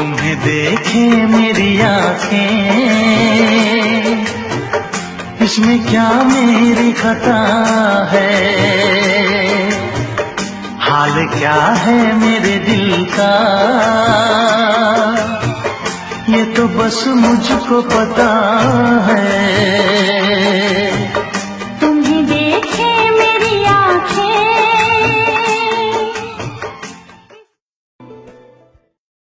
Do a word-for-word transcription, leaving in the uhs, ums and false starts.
तुम्हें देखे मेरी आँखें, इसमें क्या मेरी खता है, हाल क्या है मेरे दिल का, ये तो बस मुझको पता है।